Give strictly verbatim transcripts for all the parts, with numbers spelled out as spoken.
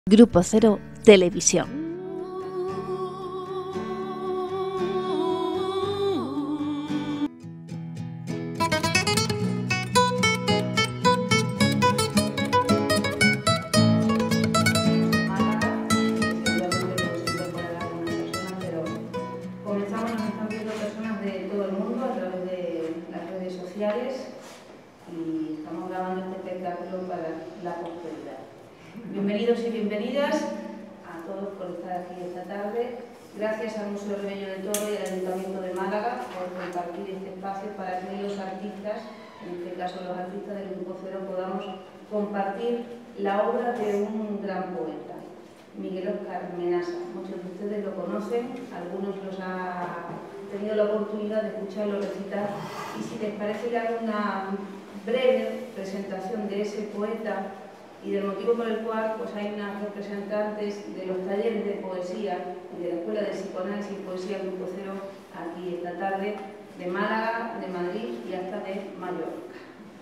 Grupo Cero Televisión. Comenzamos, nos están viendo personas de todo el mundo a través de las redes sociales y estamos grabando este espectáculo para la posteridad. Bienvenidos y bienvenidas a todos por estar aquí esta tarde. Gracias al Museo Rebello del Toro y al Ayuntamiento de Málaga por compartir este espacio para que los artistas, en este caso los artistas del Grupo Cero, podamos compartir la obra de un gran poeta, Miguel Óscar Menasa. Muchos de ustedes lo conocen, algunos los han tenido la oportunidad de escucharlo recitar, y si les parece que haga una breve presentación de ese poeta y del motivo por el cual pues, hay unas representantes de los talleres de poesía y de la Escuela de Psicoanálisis y Poesía Grupo Cero aquí esta tarde, de Málaga, de Madrid y hasta de Mallorca.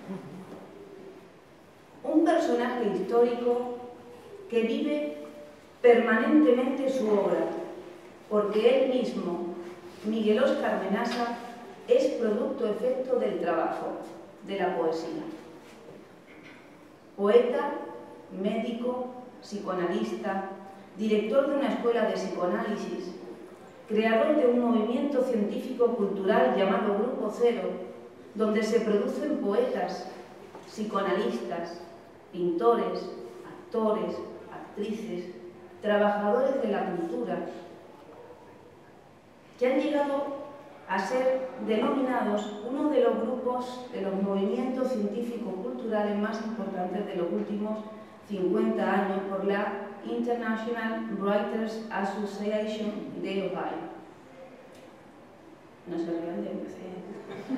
Un personaje histórico que vive permanentemente su obra, porque él mismo, Miguel Óscar Menasa, es producto efecto del trabajo, de la poesía. Poeta, médico, psicoanalista, director de una escuela de psicoanálisis, creador de un movimiento científico-cultural llamado Grupo Cero, donde se producen poetas, psicoanalistas, pintores, actores, actrices, trabajadores de la cultura, que han llegado a ser denominados uno de los grupos, de los movimientos científico-culturales más importantes de los últimos cincuenta años por la International Writers Association de Ohio. No se rían de mí.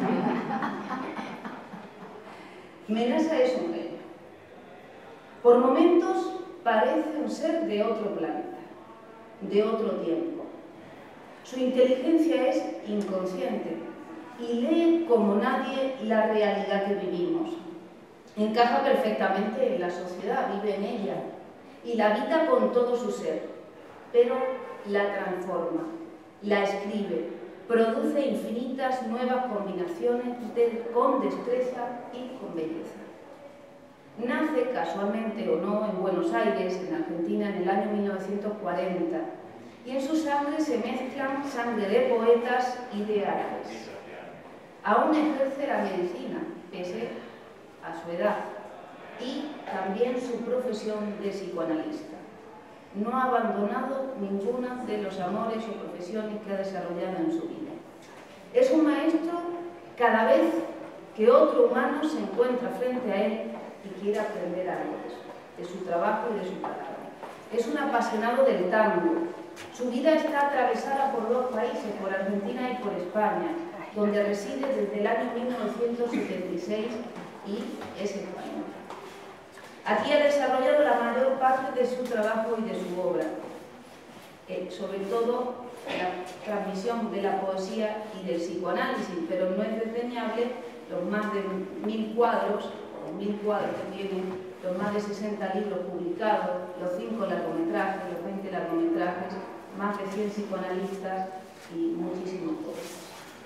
Menasa es un genio. Por momentos parece un ser de otro planeta, de otro tiempo. Su inteligencia es inconsciente y lee como nadie la realidad que vivimos. Encaja perfectamente en la sociedad, vive en ella y la habita con todo su ser, pero la transforma, la escribe, produce infinitas nuevas combinaciones de, con destreza y con belleza. Nace, casualmente o no, en Buenos Aires, en Argentina, en el año mil novecientos cuarenta, y en su sangre se mezclan sangre de poetas y de árabes. Aún ejerce la medicina, pese a su edad, y también su profesión de psicoanalista. No ha abandonado ninguno de los amores o profesiones que ha desarrollado en su vida. Es un maestro cada vez que otro humano se encuentra frente a él y quiere aprender algo de, eso, de su trabajo y de su palabra. Es un apasionado del tango. Su vida está atravesada por dos países, por Argentina y por España, donde reside desde el año mil novecientos setenta y seis y es español. Aquí ha desarrollado la mayor parte de su trabajo y de su obra, eh, sobre todo la transmisión de la poesía y del psicoanálisis, pero no es desdeñable los más de mil cuadros, o mil cuadros que tiene, los más de sesenta libros publicados, los cinco largometrajes, los veinte largometrajes, más de cien psicoanalistas y muchísimos poetas.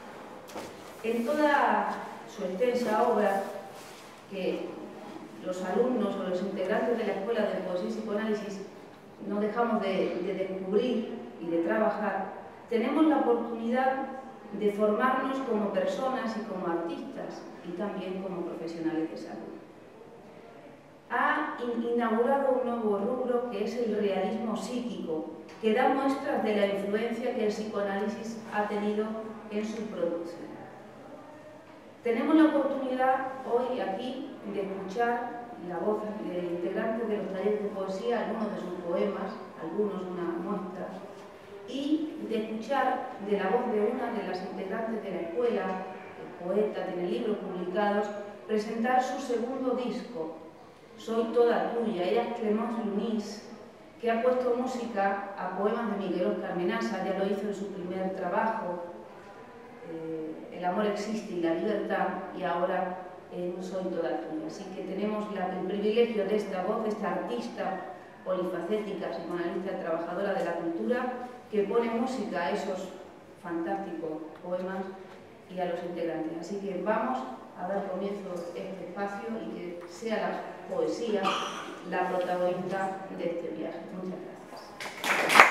En toda su extensa obra, que los alumnos o los integrantes de la Escuela de Poesía y Psicoanálisis no dejamos de, de descubrir y de trabajar, tenemos la oportunidad de formarnos como personas y como artistas y también como profesionales de salud. Ha inaugurado un nuevo rubro que es el realismo psíquico, que da muestras de la influencia que el psicoanálisis ha tenido en su producción. Tenemos la oportunidad hoy aquí de escuchar la voz de integrantes de los talleres de poesía, algunos de sus poemas, algunos una muestra, y de escuchar de la voz de una de las integrantes de la escuela, el poeta, tiene libros publicados, presentar su segundo disco, Soy toda tuya. Ella es Clemence Lunis, que ha puesto música a poemas de Miguel Óscar Menasa, ya lo hizo en su primer trabajo, eh, El amor existe y la libertad, y ahora en Soy toda tuya. Así que tenemos la, el privilegio de esta voz, de esta artista polifacética, psicoanalista, trabajadora de la cultura, que pone música a esos fantásticos poemas y a los integrantes. Así que vamos a dar comienzo a este espacio y que sea la poesía la protagonista de este viaje. Muchas gracias.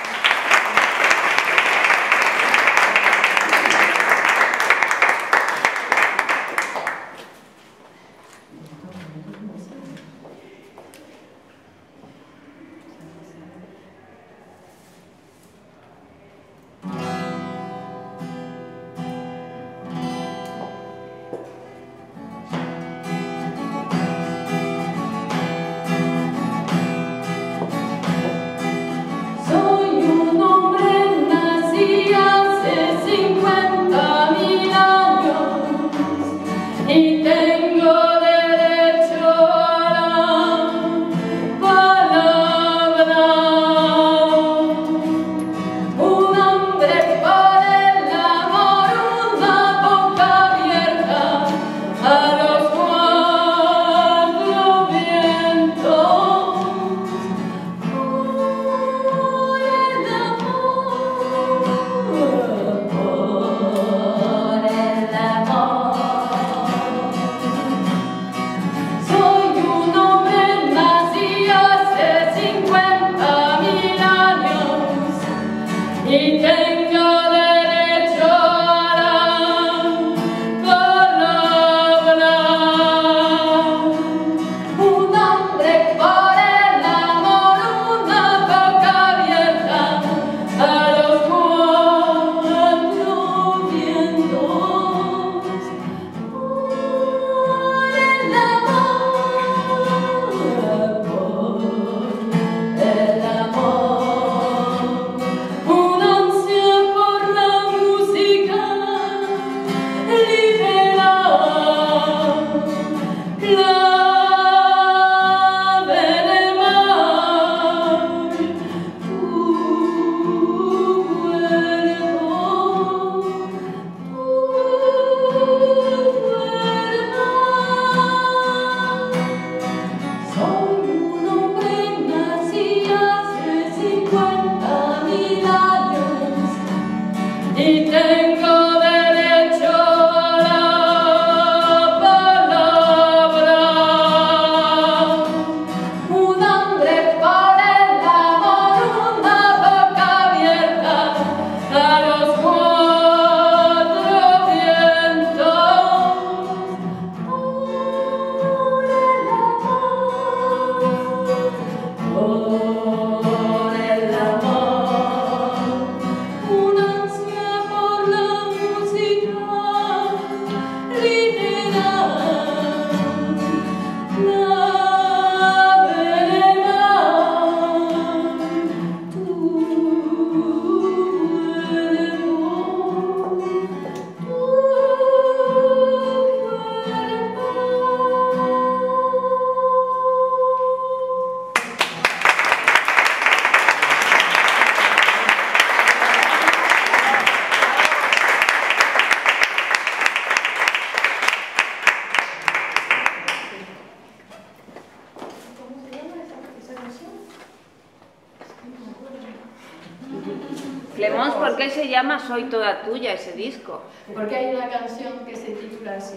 Clemons, ¿por qué se llama Soy toda tuya ese disco? Porque hay una canción que se titula así.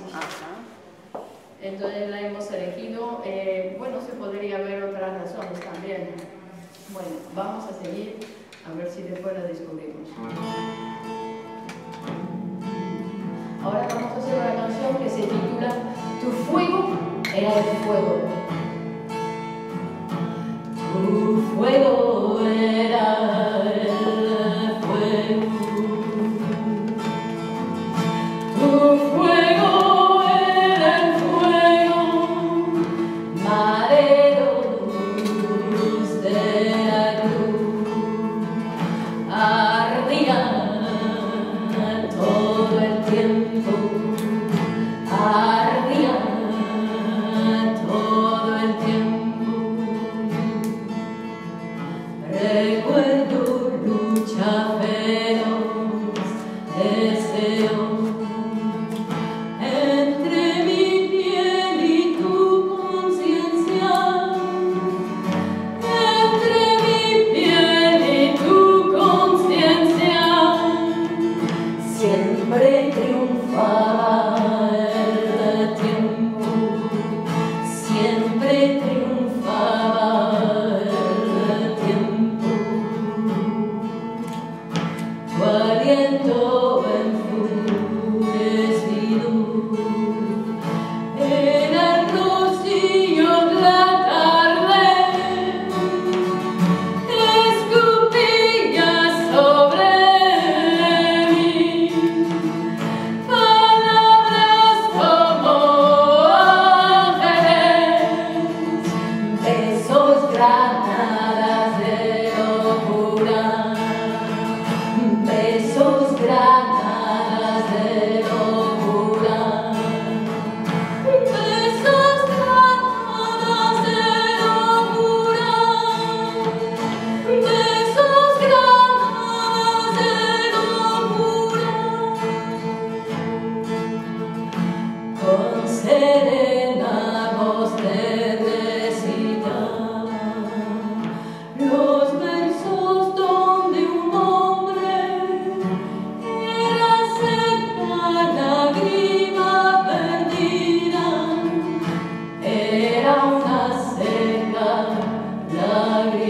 Ajá. Entonces la hemos elegido. Eh, bueno, se podría ver otras razones también. Bueno, vamos a seguir a ver si después lo descubrimos. Ahora vamos a hacer una canción que se titula Tu fuego era el fuego. Tu fuego era el fuego. Tu fuego era el fuego, madero luz de la cruz, ardía todo el tiempo, ardía todo el tiempo. Recuerdo lucha feroz, deseo entre mi piel y tu conciencia, entre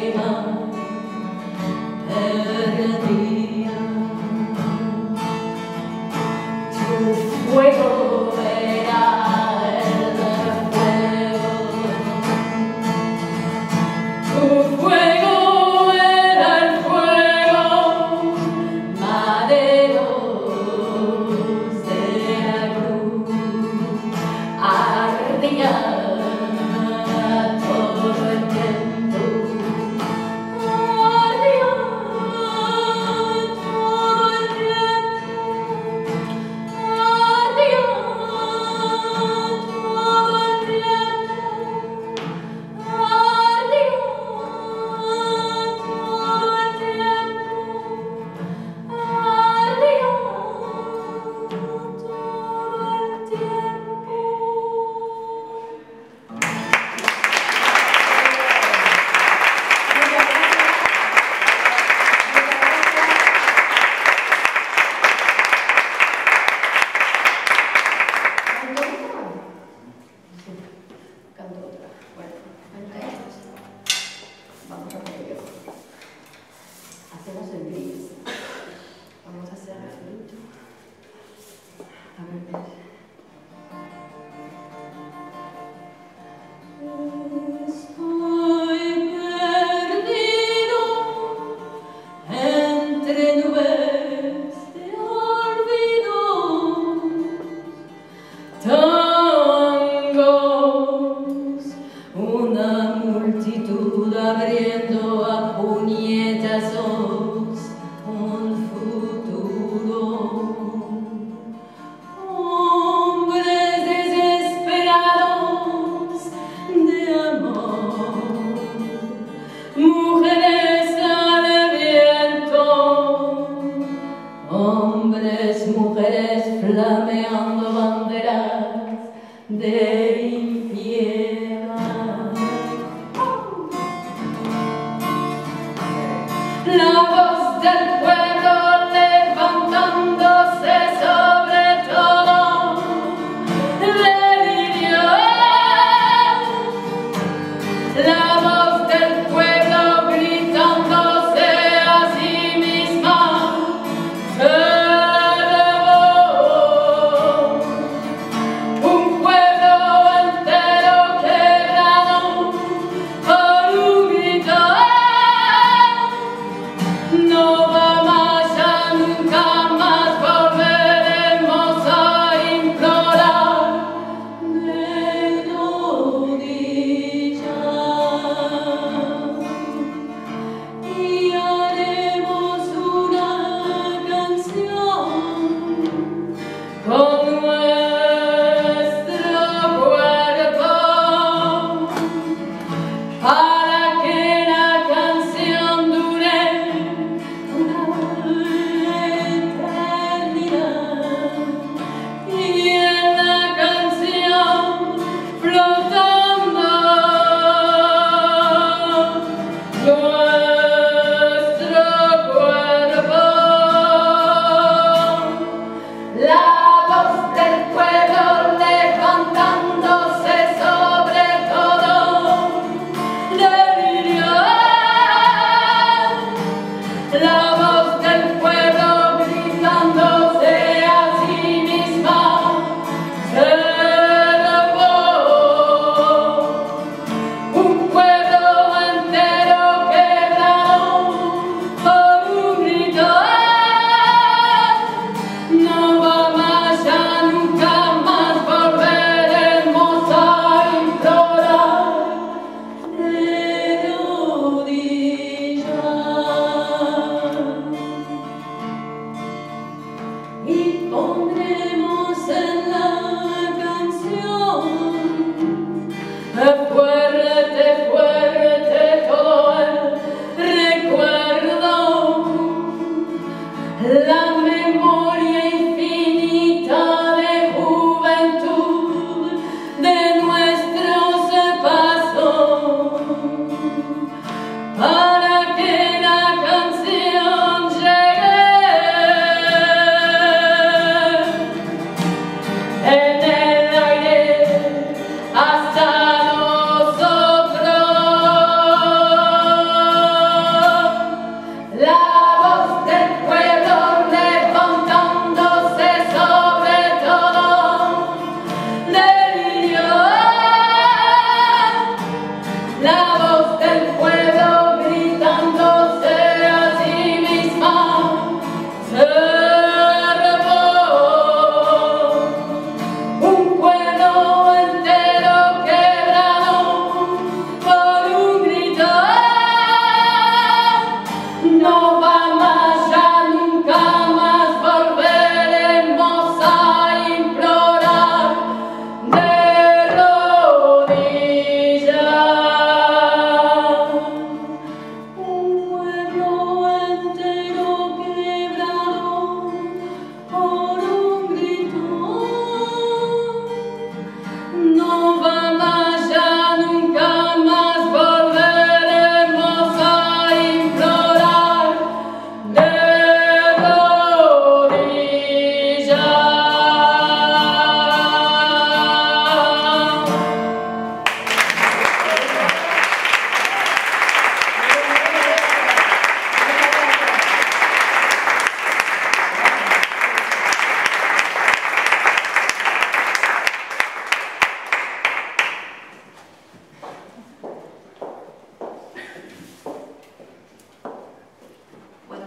Hasta nosotros.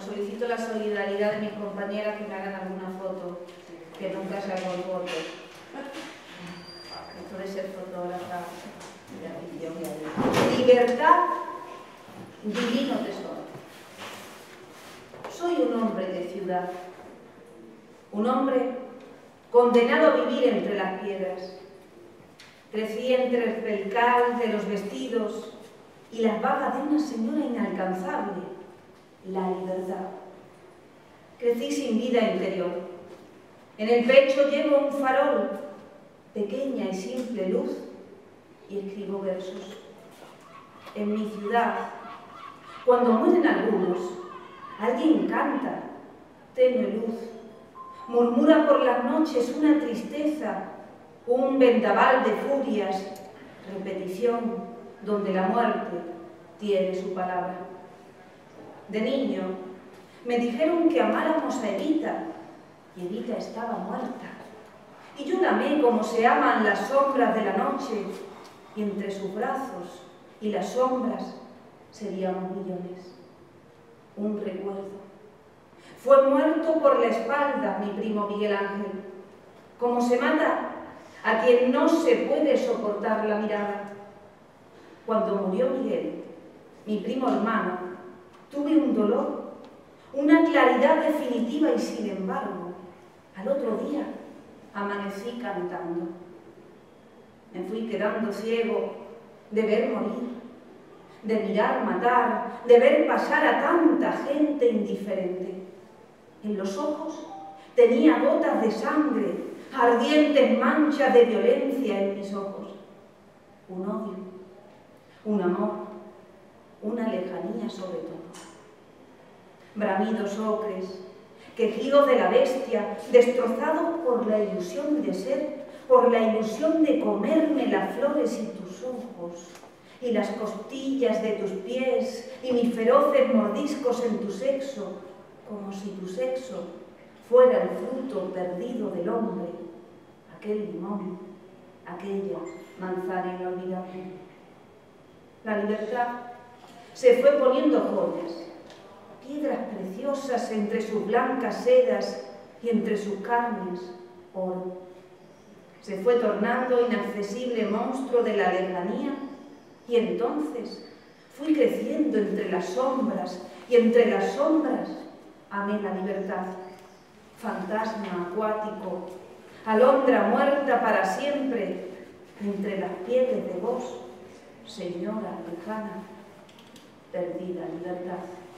solicito la solidaridad de mis compañeras que me hagan alguna foto, que nunca salgo en foto. Esto de ser fotógrafa de afición. Libertad, divino tesoro. Soy un hombre de ciudad, un hombre condenado a vivir entre las piedras. Crecí entre el percal de los vestidos y las vagas de una señora inalcanzable, la libertad. Crecí sin vida interior. En el pecho llevo un farol, pequeña y simple luz, y escribo versos. En mi ciudad, cuando mueren algunos, alguien canta, tenue luz, murmura por las noches una tristeza, un vendaval de furias, repetición, donde la muerte tiene su palabra. De niño, me dijeron que amáramos a Evita, y Evita estaba muerta. Y yo la amé como se aman las sombras de la noche, y entre sus brazos y las sombras seríamos millones. Un recuerdo. Fue muerto por la espalda mi primo Miguel Ángel, como se mata a quien no se puede soportar la mirada. Cuando murió Miguel, mi primo hermano, tuve un dolor, una claridad definitiva y sin embargo, al otro día amanecí cantando. Me fui quedando ciego de ver morir, de mirar matar, de ver pasar a tanta gente indiferente. En los ojos tenía gotas de sangre, ardientes manchas de violencia en mis ojos. Un odio, un amor, una lejanía sobre todo. Bramidos ocres, quejidos de la bestia, destrozados por la ilusión de ser, por la ilusión de comerme las flores y tus ojos, y las costillas de tus pies, y mis feroces mordiscos en tu sexo, como si tu sexo fuera el fruto perdido del hombre, aquel limón, aquella manzana inolvidable. La libertad se fue poniendo joyas, piedras preciosas entre sus blancas sedas y entre sus carnes, oro. Se fue tornando inaccesible monstruo de la lejanía y entonces fui creciendo entre las sombras y entre las sombras amé la libertad. Fantasma acuático, alondra muerta para siempre, entre las pieles de vos, señora lejana, perdida libertad.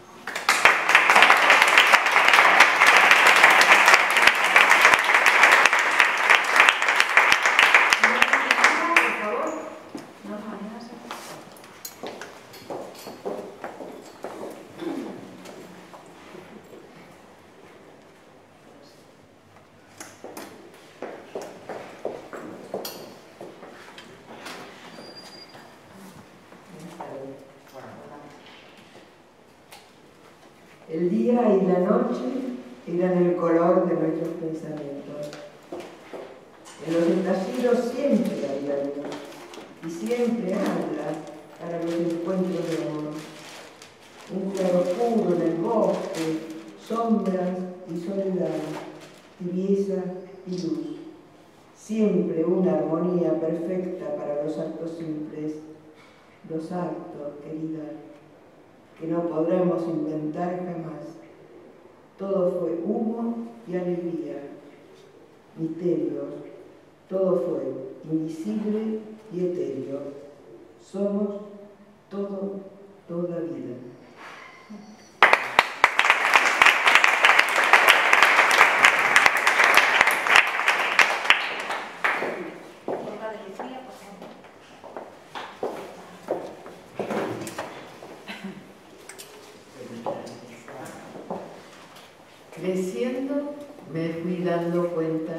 El día y la noche eran el color de nuestros pensamientos. En los estallidos siempre había luz, y siempre habla para los encuentros de amor. Un claroscuro en el bosque, sombras y soledad, tibieza y luz. Siempre una armonía perfecta para los actos simples, los actos, querida, que no podremos inventar jamás. Todo fue humo y alegría, misterios, todo fue invisible y etéreo. Somos todo, toda vida. Creciendo me fui dando cuenta,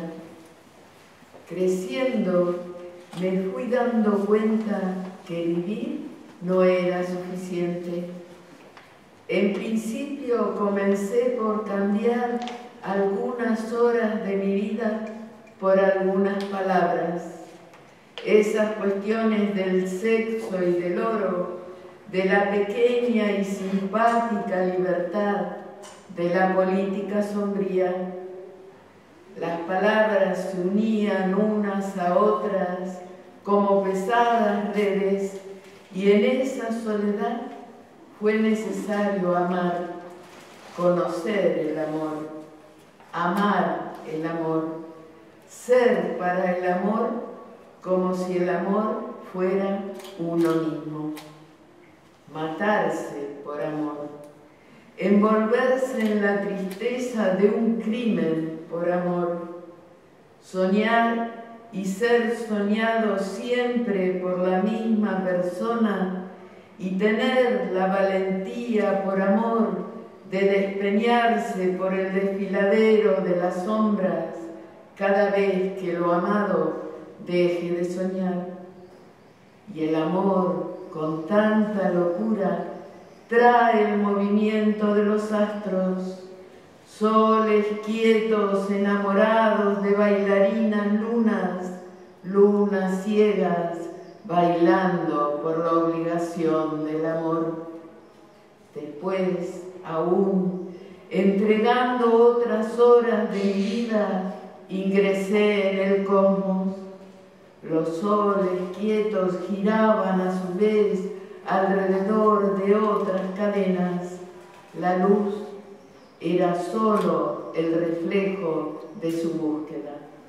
creciendo me fui dando cuenta que vivir no era suficiente. En principio comencé por cambiar algunas horas de mi vida por algunas palabras. Esas cuestiones del sexo y del oro, de la pequeña y simpática libertad, de la política sombría. Las palabras se unían unas a otras como pesadas redes, y en esa soledad fue necesario amar, conocer el amor, amar el amor, ser para el amor como si el amor fuera uno mismo, matarse por amor, envolverse en la tristeza de un crimen por amor, soñar y ser soñado siempre por la misma persona y tener la valentía por amor de despeñarse por el desfiladero de las sombras cada vez que lo amado deje de soñar. Y el amor, con tanta locura, trae el movimiento de los astros, soles quietos enamorados de bailarinas lunas, lunas ciegas bailando por la obligación del amor. Después, aún, entregando otras horas de mi vida, ingresé en el cosmos. Los soles quietos giraban a su vez alrededor de otras cadenas. La luz era solo el reflejo de su búsqueda.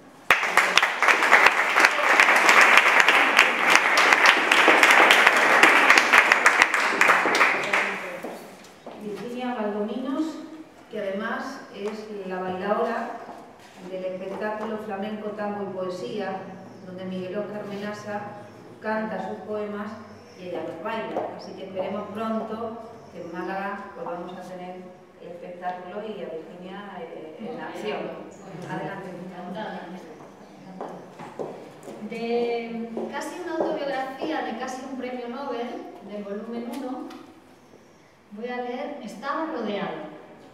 Virginia Valdominos, que además es la bailaora del espectáculo Flamenco, Tango y Poesía, donde Miguel Óscar Menasa canta sus poemas y ella los baila. Así que esperemos pronto que en Málaga podamos a tener el espectáculo y a Virginia eh, en acción. Adelante. De casi una autobiografía de casi un premio Nobel, del volumen uno, voy a leer Estaba rodeado.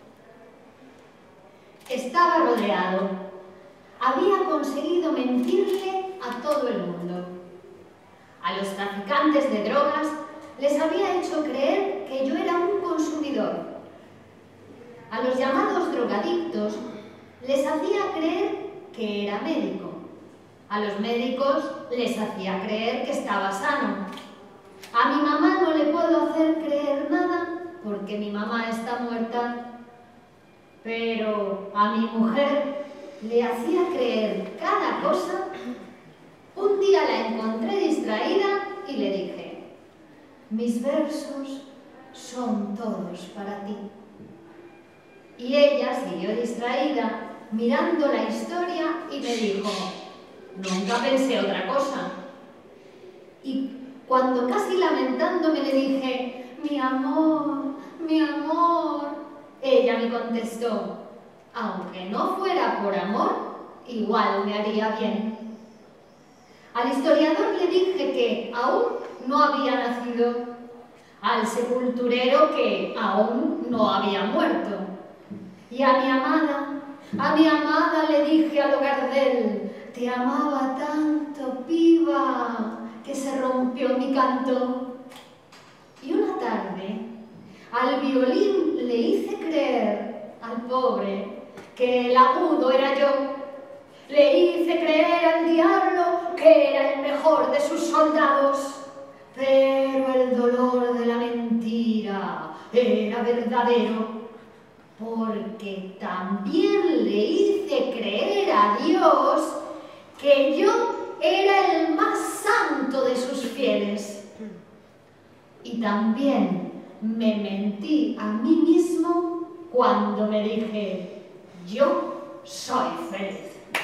Estaba rodeado. Había conseguido mentirle a todo el mundo. A los traficantes de drogas les había hecho creer que yo era un consumidor. A los llamados drogadictos les hacía creer que era médico. A los médicos les hacía creer que estaba sano. A mi mamá no le puedo hacer creer nada porque mi mamá está muerta. Pero a mi mujer le hacía creer cada cosa. Un día la encontré distraída y le dije: mis versos son todos para ti. Y ella siguió distraída, mirando la historia, y me dijo: nunca pensé otra cosa. Y cuando casi lamentándome le dije: mi amor, mi amor, ella me contestó: aunque no fuera por amor, igual me haría bien. Al historiador le dije que aún no había nacido, al sepulturero que aún no había muerto, y a mi amada, a mi amada le dije a lo Gardel: te amaba tanto, piba, que se rompió mi canto. Y una tarde, al violín le hice creer al pobre que el agudo era yo. Le hice creer al diablo que era el mejor de sus soldados. Pero el dolor de la mentira era verdadero, porque también le hice creer a Dios que yo era el más santo de sus fieles. Y también me mentí a mí mismo cuando me dije: yo soy feliz.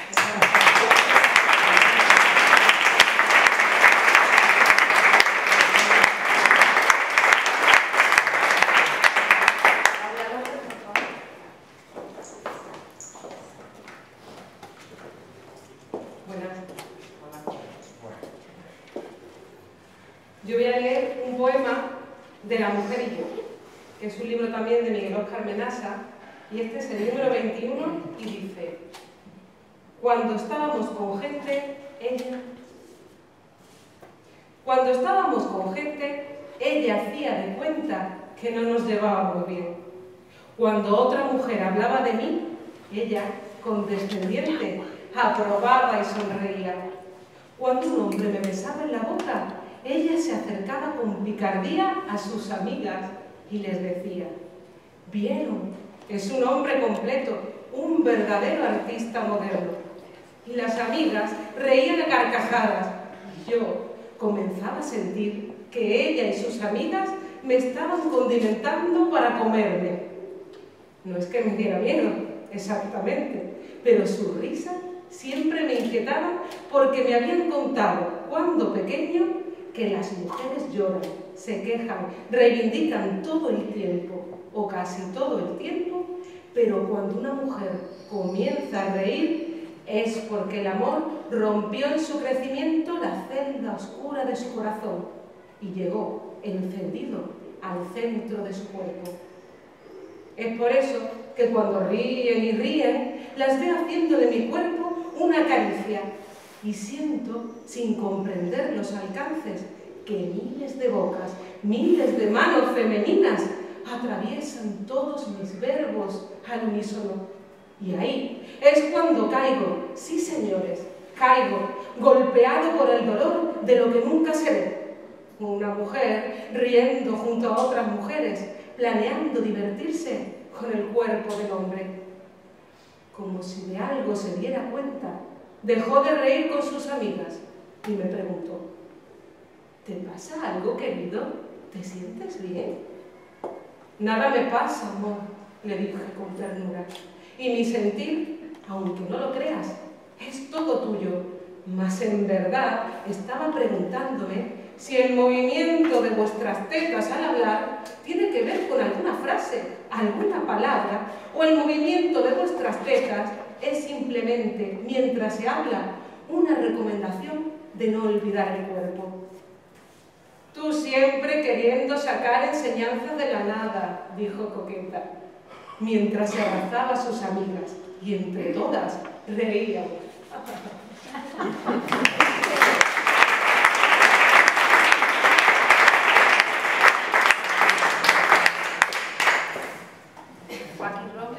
Yo voy a leer un poema de La mujer y yo, que es un libro también de Miguel Óscar Menasa, y este es el número veintiuno y dice: cuando estábamos con gente, ella... Cuando estábamos con gente, ella hacía de cuenta que no nos llevábamos bien. Cuando otra mujer hablaba de mí, ella, condescendiente, aprobaba y sonreía. Cuando un hombre me besaba en la boca, ella se acercaba con picardía a sus amigas y les decía: «¿Vieron? Es un hombre completo, un verdadero artista moderno». Y las amigas reían a carcajadas. Y yo comenzaba a sentir que ella y sus amigas me estaban condimentando para comerme. No es que me diera miedo, exactamente, pero su risa siempre me inquietaba porque me habían contado, cuando pequeño, que las mujeres lloran, se quejan, reivindican todo el tiempo, o casi todo el tiempo, pero cuando una mujer comienza a reír es porque el amor rompió en su crecimiento la celda oscura de su corazón y llegó encendido al centro de su cuerpo. Es por eso que cuando ríen y ríen, las veo haciendo de mi cuerpo una caricia y siento, sin comprender los alcances, que miles de bocas, miles de manos femeninas atraviesan todos mis verbos al unísono. Y ahí es cuando caigo, sí señores, caigo, golpeado por el dolor de lo que nunca seré. Una mujer riendo junto a otras mujeres, planeando divertirse con el cuerpo del hombre. Como si de algo se diera cuenta, dejó de reír con sus amigas y me preguntó: ¿te pasa algo, querido? ¿Te sientes bien? Nada me pasa, amor, le dije con ternura. Y mi sentir, aunque no lo creas, es todo tuyo. Mas en verdad estaba preguntándome si el movimiento de vuestras tetas al hablar tiene que ver con alguna frase, alguna palabra, o el movimiento de vuestras tetas es simplemente, mientras se habla, una recomendación de no olvidar el cuerpo. Tú siempre queriendo sacar enseñanzas de la nada, dijo coqueta, mientras se abrazaba a sus amigas, y entre todas reíamos. Joaquín Robles.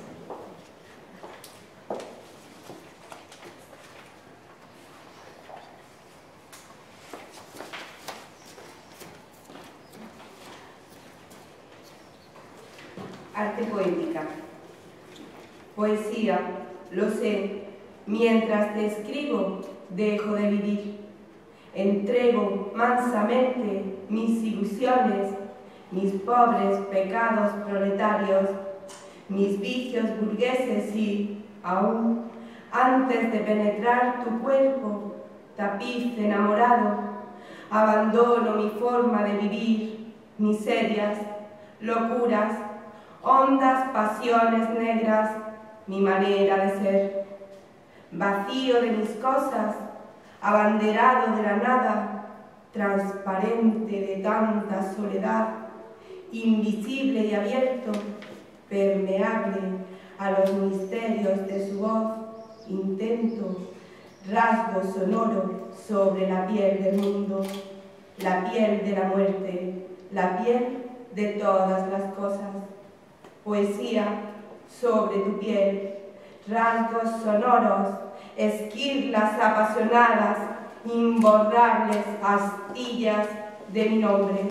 Arte poética. Poesía, lo sé, mientras te escribo, dejo de vivir. Entrego mansamente mis ilusiones, mis pobres pecados proletarios, mis vicios burgueses y, aún, antes de penetrar tu cuerpo, tapiz enamorado, abandono mi forma de vivir, miserias, locuras, hondas pasiones negras, mi manera de ser. Vacío de mis cosas, abanderado de la nada, transparente de tanta soledad, invisible y abierto, permeable a los misterios de su voz, intento, rasgo sonoro sobre la piel del mundo, la piel de la muerte, la piel de todas las cosas. Poesía sobre tu piel, rasgos sonoros, esquirlas apasionadas, imborrables astillas de mi nombre.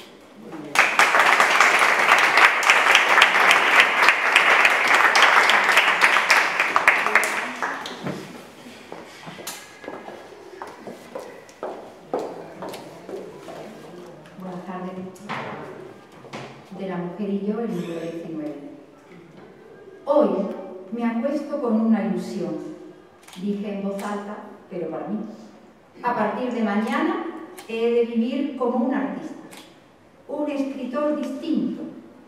Buenas tardes. De la mujer y yo, el libro diecinueve. Hoy me acuesto con una ilusión, dije en voz alta, pero para mí. A partir de mañana he de vivir como un artista, un escritor distinto.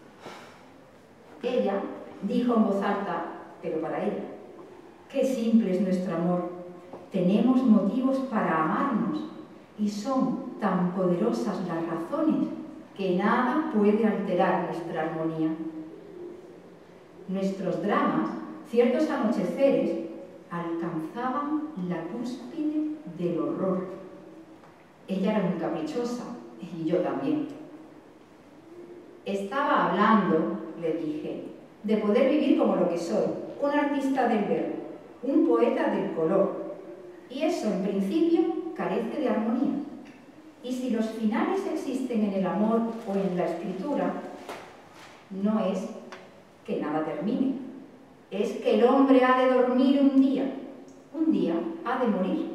Ella dijo en voz alta, pero para ella. Qué simple es nuestro amor. Tenemos motivos para amarnos y son tan poderosas las razones que nada puede alterar nuestra armonía. Nuestros dramas, ciertos anocheceres, alcanzaban la cúspide del horror. Ella era muy caprichosa, y yo también. Estaba hablando le dije, de poder vivir como lo que soy, un artista del verbo, un poeta del color. Y eso, en principio, carece de armonía. Y si los finales existen en el amor o en la escritura, no es que nada termine, es que el hombre ha de dormir un día, un día ha de morir.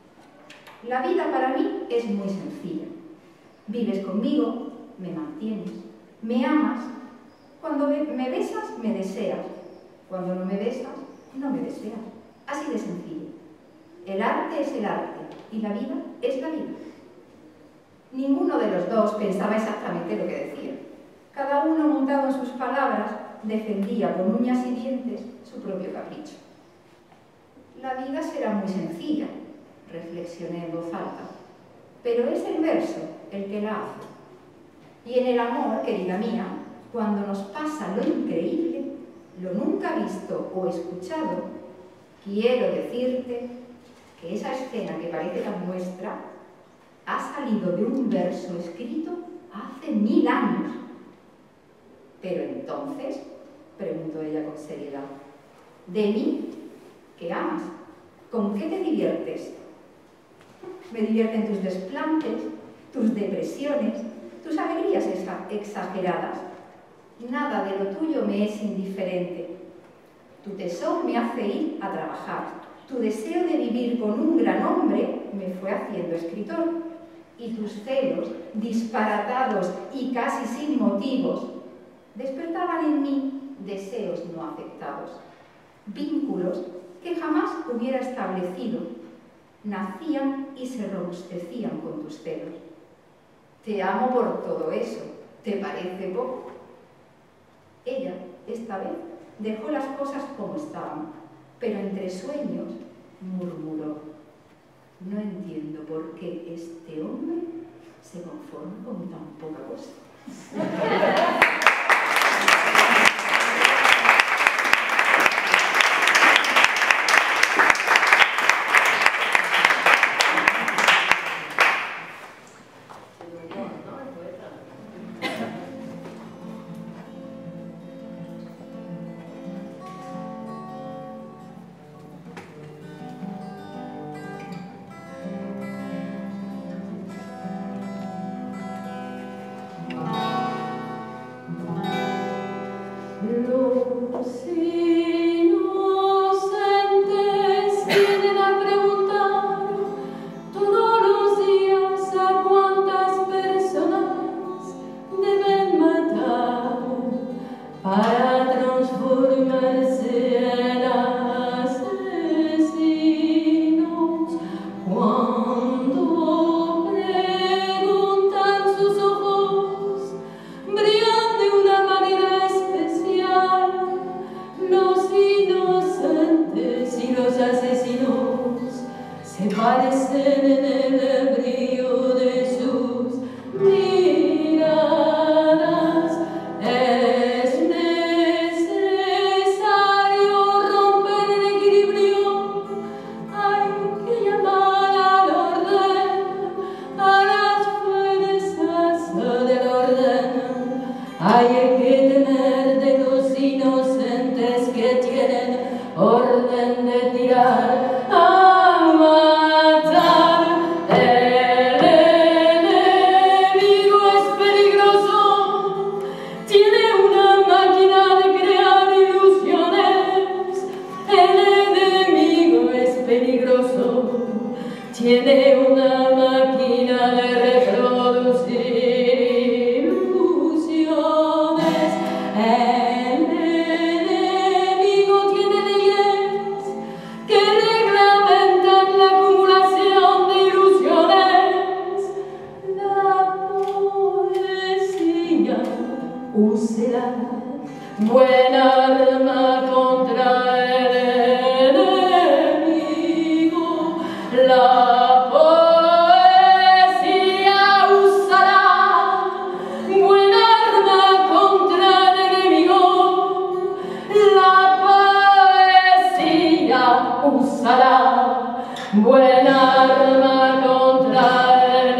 La vida para mí es muy sencilla. Vives conmigo, me mantienes, me amas. Cuando me besas, me deseas. Cuando no me besas, no me deseas. Así de sencillo. El arte es el arte y la vida es la vida. Ninguno de los dos pensaba exactamente lo que decía. Cada uno, montado en sus palabras, defendía con uñas y dientes su propio capricho. La vida será muy sencilla, reflexioné en voz alta, pero es el verso el que la hace. Y en el amor, querida mía, cuando nos pasa lo increíble, lo nunca visto o escuchado, quiero decirte que esa escena que parece tan nuestra ha salido de un verso escrito hace mil años. Pero entonces, preguntó ella con seriedad, ¿de mí? ¿Qué amas? ¿Con qué te diviertes? Me divierten tus desplantes, tus depresiones, tus alegrías exageradas. Nada de lo tuyo me es indiferente. Tu tesón me hace ir a trabajar. Tu deseo de vivir con un gran hombre me fue haciendo escritor. Y tus celos, disparatados y casi sin motivos, despertaban en mí deseos no afectados. Vínculos que jamás hubiera establecido, nacían y se robustecían con tus celos. Te amo por todo eso, ¿te parece poco? Ella, esta vez, dejó las cosas como estaban, pero entre sueños murmuró: no entiendo por qué este hombre se conforma con tan poca cosa.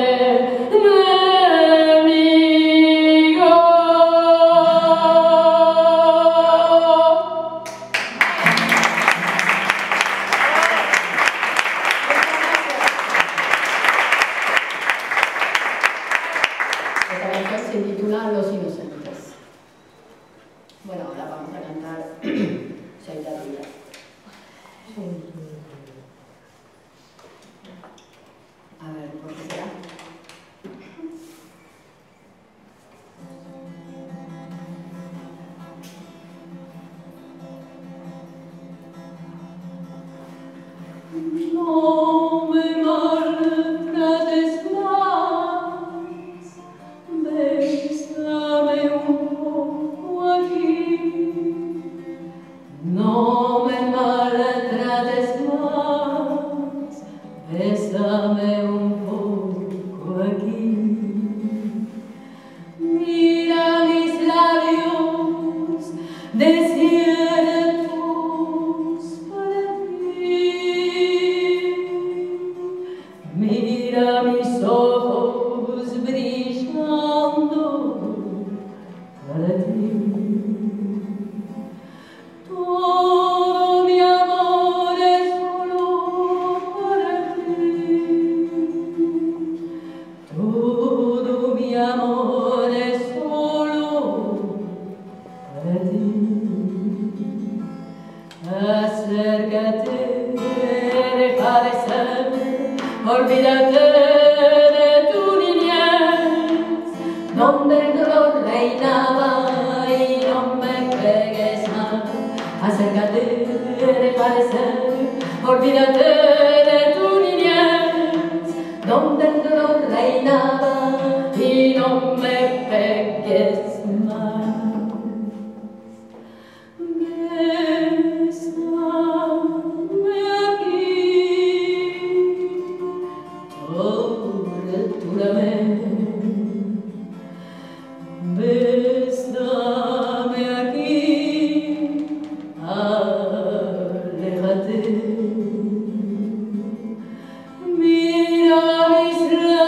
enemigo. Bueno, ahora vamos a cantar Soy la tuya. A ver, ¿por qué será? No me maltrates más, bésame un poco aquí. No me maltrates más, bésame un poco aquí. Mira mis labios desiertos para ti. Mira mis ojos brillando para ti. Todo mi amor es solo para ti. Todo mi amor es solo para ti. Acércate, deja de ser, olvídate de tu niñez, donde el dolor reinaba y no me pegues más. Acércate, deja de ser, olvídate de tu niñez, donde el dolor reinaba y no me pegues más. Bésame aquí, tortúrame. Bésame aquí, aléjate. Mira mis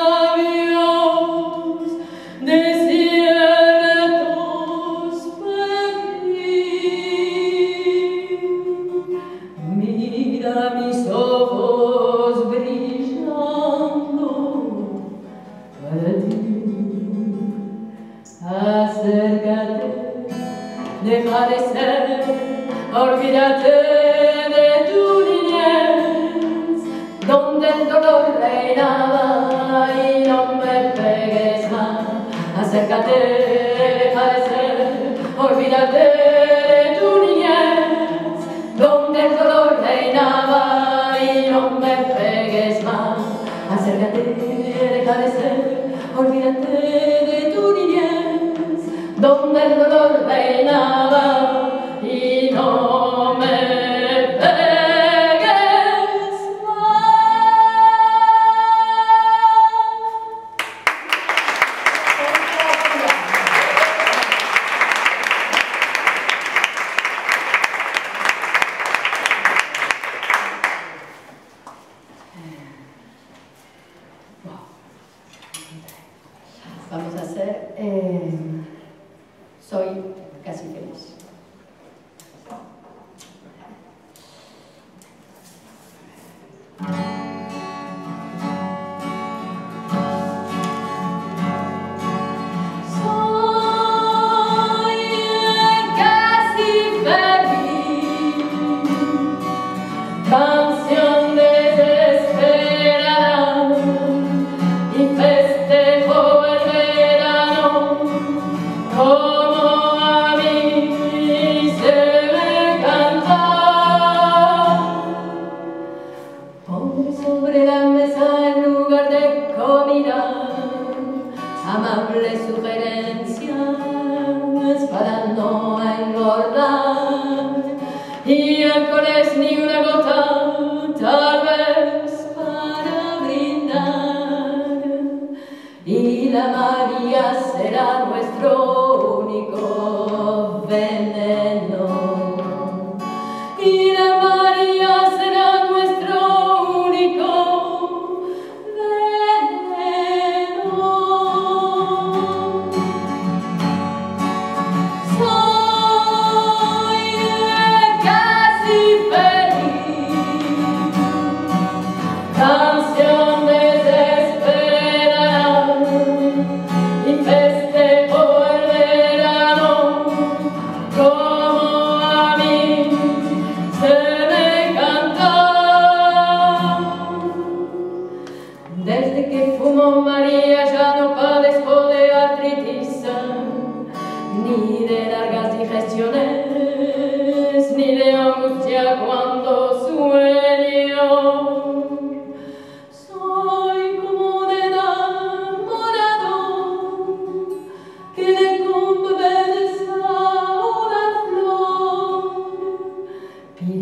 labios desiertos para ti. Mira mis ojos brillando para ti. Acércate, deja de ser, olvídate de tu niñez, donde el dolor reinaba y no me pegues más. Acércate, deja de ser, olvídate de tu niñez, donde el dolor reinaba y no me pegues más. Acércate, deja de ser, olvídate de tu niñez, donde el dolor reinaba y no me pegues Vamos a hacer eh, Soy casi feliz.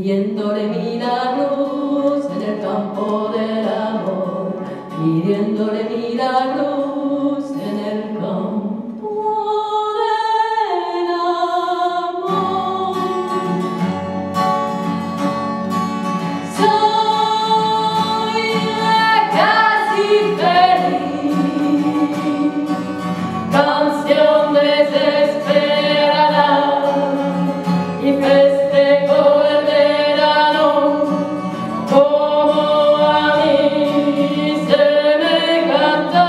pidiéndole milagros en el campo del amor, pidiéndole milagros en el campo del amor. Soy casi feliz, canción desesperada, y festejo el verano como a mí se me canta.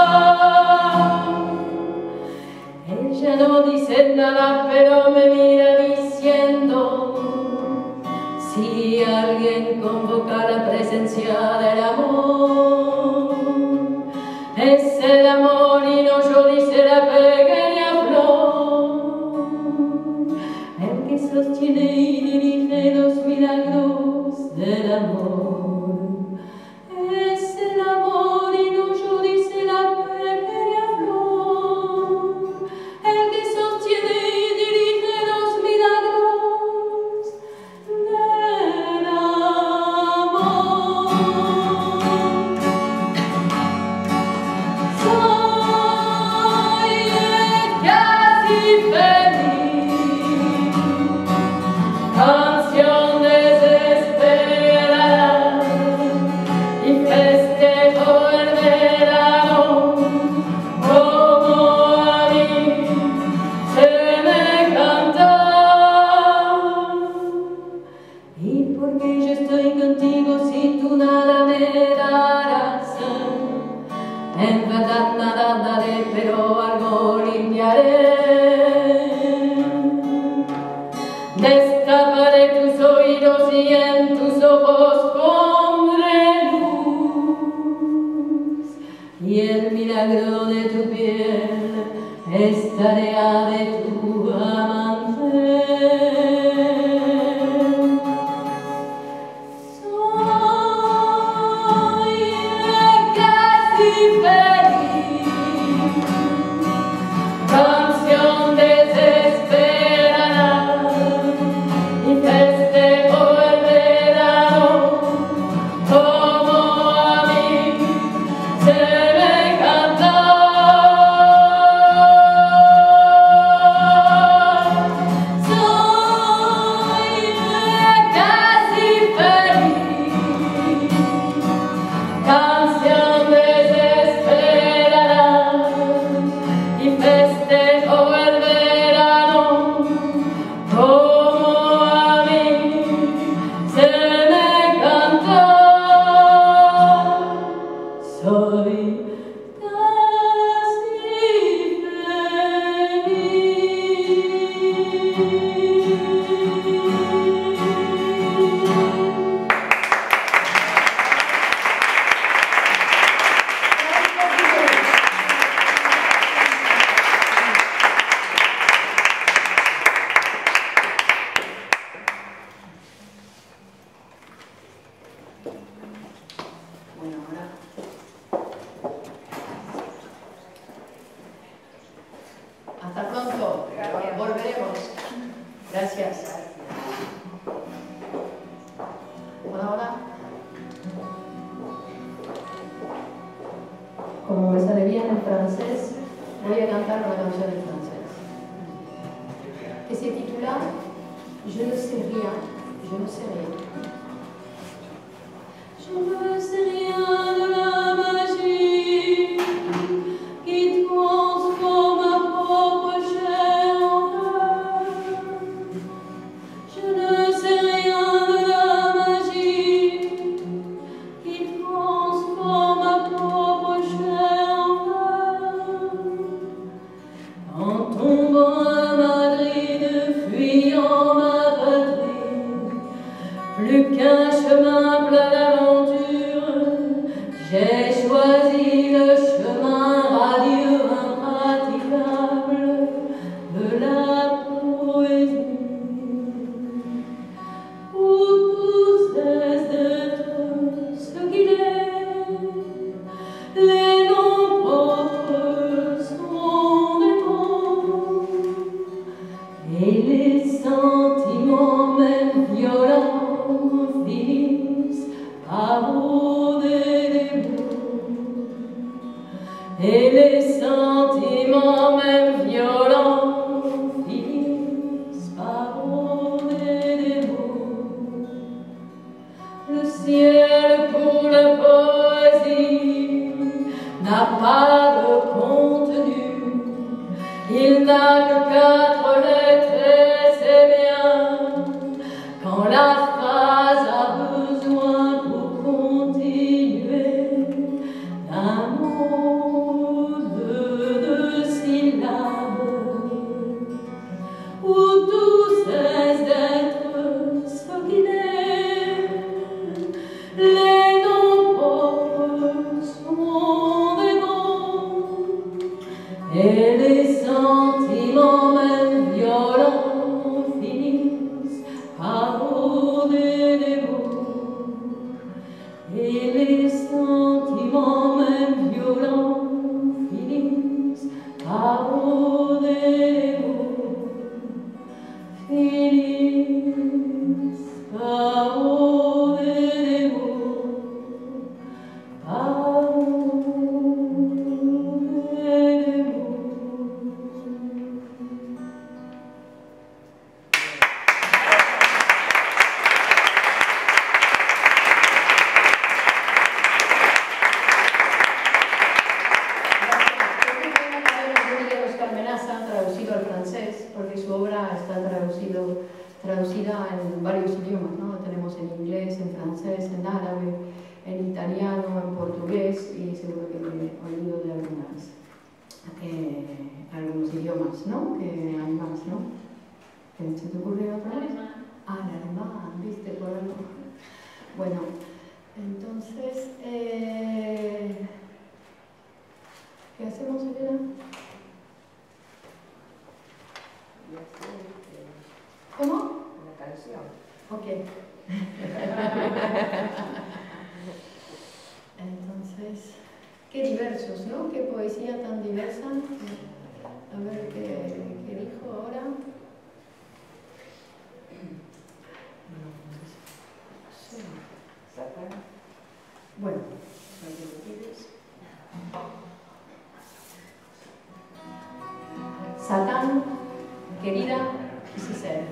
Ella no dice nada, pero me mira diciendo: si alguien convoca la presencia del amor, es el amor y no yo, dice la pequeña flor, el que sostiene y dirige los milagros del amor. Es el amor y no yo, dice la pequeña flor, el que sostiene y dirige los milagros del amor. Soy casi feliz, canción desesperada, y festejo el verano como a mí se me canta. ¿Y por qué yo estoy contigo si tú nada me darás? En verdad nada daré, pero algo limpiaré. Destaparé tus oídos y en tus ojos pondré luz, y el milagro de tu piel es tarea de tu amante. Soy casi feliz, canción desesperada, y festejo el verano como a mí se me canta. Soy casi feliz, canción desesperada, y festejo el verano como a mí se me canta. Soy casi Bueno, ahora hasta pronto. Volveremos. Gracias. Bueno, ahora, como me sale bien el francés, voy a cantar una canción en francés que se titula Je ne sais rien, je ne sais rien. Je ne sais rien de la magie qui transforme ma propre chair en fleur. Je ne sais rien de la magie qui transforme ma propre chair en fleur. En tombant à Madrid, fuyant ma patrie, plus qu'un chemin plein d'aventure, j'ai choisi le chemin radieux, impraticable de la poésie, où tout cesse d'être ce qu'il est. Les noms propres sont des mots, et les sentiments même violents finissent par rôder des mots. Et les sentiments même violents finissent par rôder des mots. Le ciel pour la poésie n'a pas de contenu, il n'a que quatre lettres et c'est bien quand la phrase a besoin pour continuer d'un mot de deux syllabes où tout cesse d'être ce qu'il est. Les noms propres sont des mots et les sentiments même violents finissent par rôder des mots. Et les sentiments même violents finissent par rôder des mots. Finissent par rôder des mots. Par rôder des mots. Traducido al francés, porque su obra está traducido, traducida en varios idiomas, ¿no? Tenemos en inglés, en francés, en árabe, en italiano, en portugués y seguro que me he oído de algunas, eh, algunos idiomas, ¿no? Que hay más, ¿no? ¿Qué se te ocurre otra vez? Ah, el alemán, ¿viste? Por algo. Bueno, entonces, eh, ¿qué hacemos, Elena? ¿Cómo? Una canción. Ok. Entonces, qué diversos, ¿no? Qué poesía tan diversa. A ver qué, qué dijo ahora. Bueno, Satán, querida, quise ser.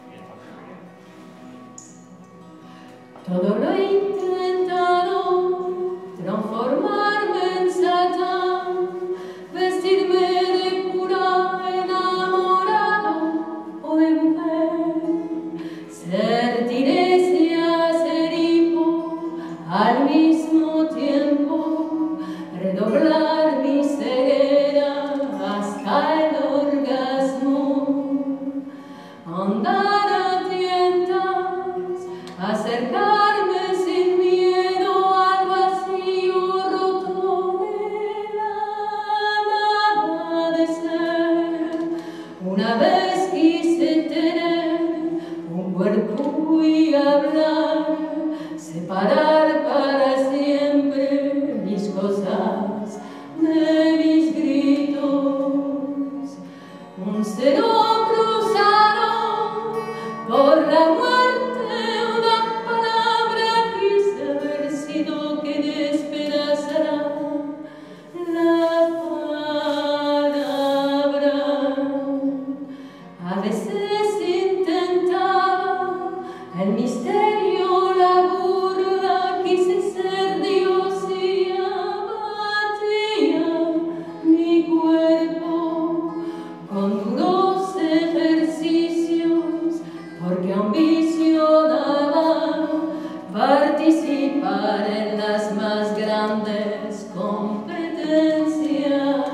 Todo lo he intentado, transformarme en Satán, vestirme de cura enamorado o de mujer, ser Tiresia, ser hipo, al mismo tiempo, redoblar mi ceguera hasta el orgasmo, andar a tientas, acercarme sin miedo al vacío roto de la nada de ser. Una vez quise tener un cuerpo y hablar, separar para siempre mis cosas de mis gritos. Un cero cruzado por la muerte, una palabra quise haber sido que despedazara la palabra. A veces intentaba el misterio, la burla, quise ser Dios y abatía mi cuerpo con duros ejercicios, porque ambicionaba participar en las más grandes competencias.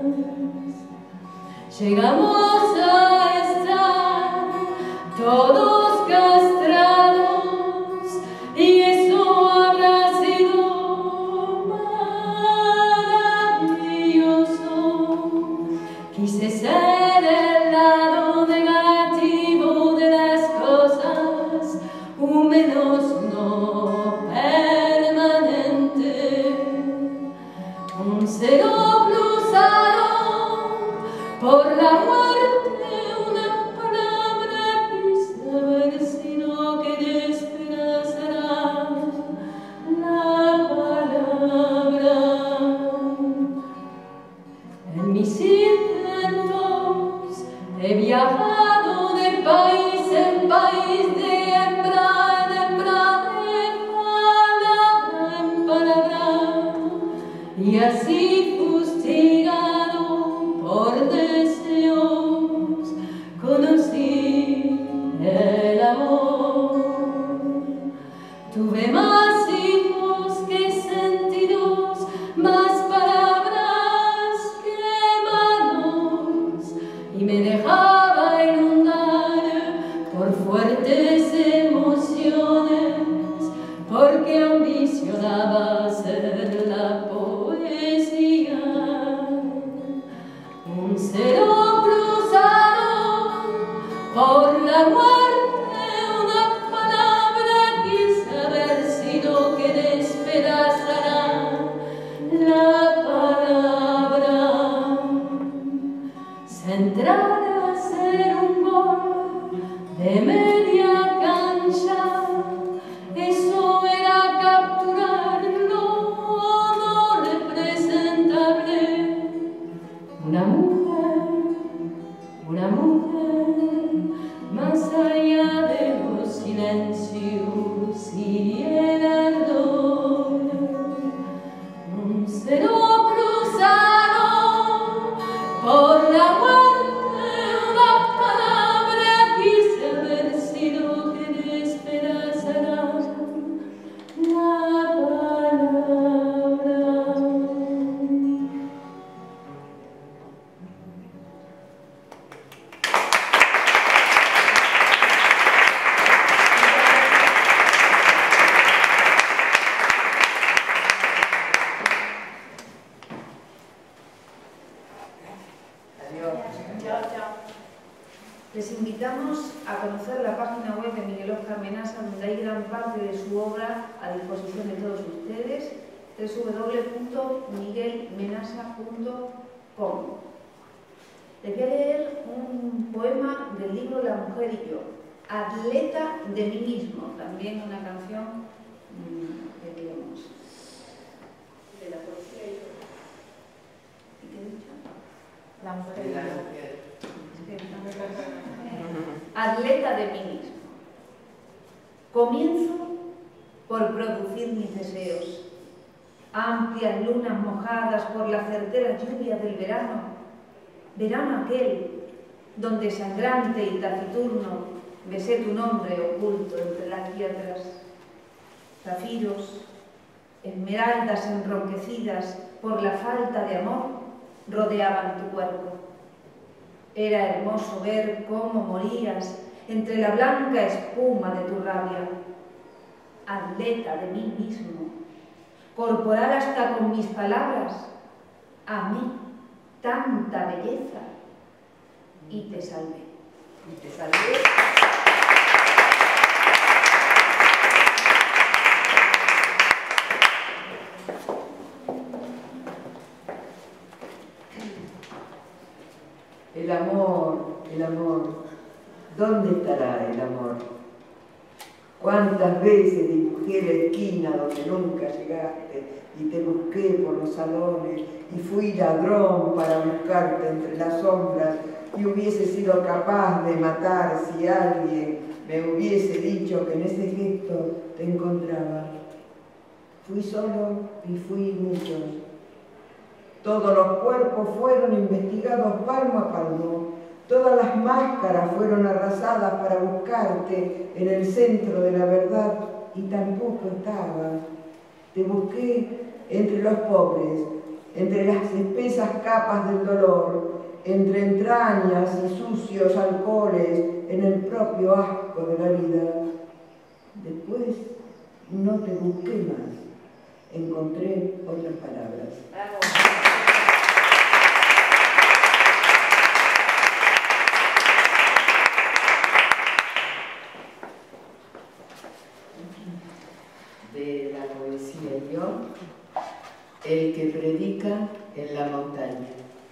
Llegamos a estar todos castrados y eso habrá sido maravilloso. Quise ser el lado negativo de las cosas, un menos no permanente, un cero cruzado por la muerte, una palabra quise país de hembra en hembra, de palabra en palabra, y así fustigado por deseos conocí el amor. Tuve más hijos que sentidos, más palabras que manos, y me dejaba inundar por fuertes emociones, porque ambicionaba ser la poesía. Un cero cruzado por la muerte, una palabra quise haber sido que despedazará la palabra. Centrar a ser un gol de media cancha, eso era capturar lo no representable. Una mujer, una mujer, más allá de los silencios y el ardor. Un cero cruzado por la muerte, una palabra quise haber sido que despedazará la palabra. Les invitamos a conocer la página web de Miguel Óscar Menasa, donde hay gran parte de su obra a disposición de todos ustedes, doble u doble u doble u punto miguel menasa punto com. Les voy a leer un poema del libro La mujer y yo, Atleta de mí mismo, también una canción mmm, que queremos. De la poesía y yo. ¿Y qué he dicho? La mujer y yo. Atleta de mí mismo. Comienzo por producir mis deseos, amplias lunas mojadas por la certera lluvia del verano, verano aquel donde sangrante y taciturno besé tu nombre oculto entre las piedras. Zafiros, esmeraldas enronquecidas por la falta de amor rodeaban tu cuerpo. Era hermoso ver cómo morías entre la blanca espuma de tu rabia. Atleta de mí mismo, corporal hasta con mis palabras, amé tanta belleza y te salvé. Y te salvé. El amor, el amor, ¿dónde estará el amor? ¿Cuántas veces dibujé la esquina donde nunca llegaste y te busqué por los salones y fui ladrón para buscarte entre las sombras y hubiese sido capaz de matar si alguien me hubiese dicho que en ese gesto te encontraba? Fui solo y fui muchos. Todos los cuerpos fueron investigados palmo a palmo, todas las máscaras fueron arrasadas para buscarte en el centro de la verdad y tampoco estabas. Te busqué entre los pobres, entre las espesas capas del dolor, entre entrañas y sucios alcoholes, en el propio asco de la vida. Después no te busqué más, encontré otras palabras. Bravo. De la poesía y yo, el que predica en la montaña.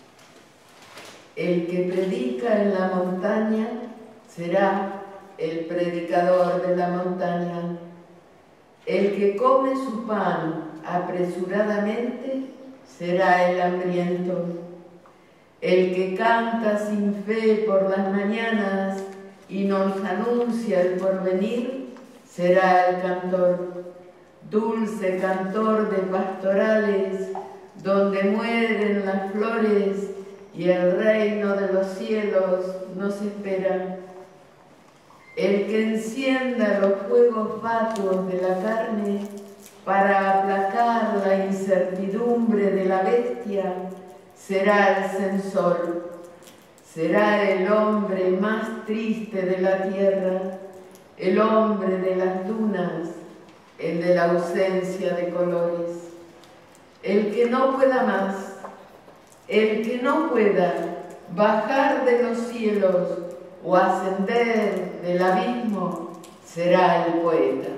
El que predica en la montaña será el predicador de la montaña. El que come su pan apresuradamente será el hambriento. El que canta sin fe por las mañanas y nos anuncia el porvenir, será el cantor, dulce cantor de pastorales, donde mueren las flores y el reino de los cielos nos espera. El que encienda los fuegos fatuos de la carne para aplacar la incertidumbre de la bestia, será el censor, será el hombre más triste de la tierra, el hombre de las dunas, el de la ausencia de colores. El que no pueda más, el que no pueda bajar de los cielos o ascender del abismo, será el poeta.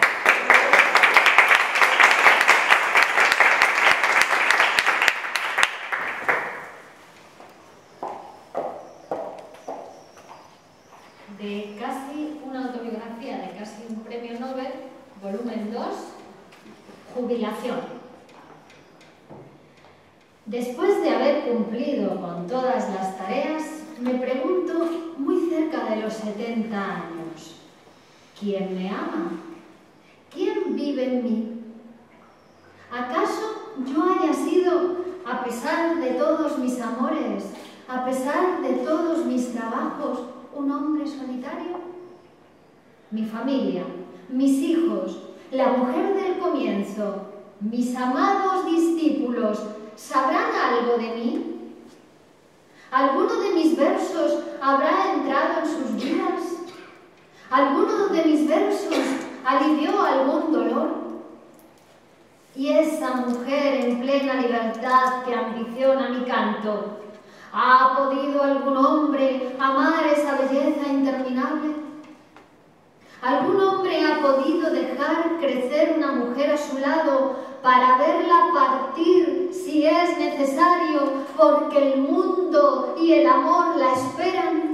De casi una autobiografía de casi un premio Nobel, volumen dos, Jubilación. Después de haber cumplido con todas las tareas, me pregunto, muy cerca de los setenta años, ¿quién me ama? ¿Quién vive en mí? ¿Acaso yo haya sido, a pesar de todos mis amores, a pesar de todos mis trabajos, un hombre solitario? Mi familia, mis hijos, la mujer del comienzo, mis amados discípulos, ¿sabrán algo de mí? ¿Alguno de mis versos habrá entrado en sus vidas? ¿Alguno de mis versos alivió algún dolor? Y esa mujer en plena libertad que ambiciona mi canto, ¿ha podido algún hombre amar esa belleza interminable? ¿Algún hombre ha podido dejar crecer una mujer a su lado para verla partir si es necesario, porque el mundo y el amor la esperan?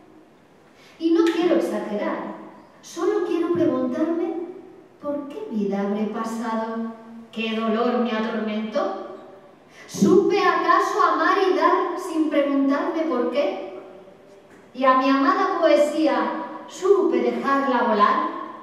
Y no quiero exagerar, solo quiero preguntarme ¿por qué vida habré pasado? ¿Qué dolor me atormentó? ¿Supe acaso amar y dar sin preguntarme por qué? Y a mi amada poesía, ¿supe dejarla volar?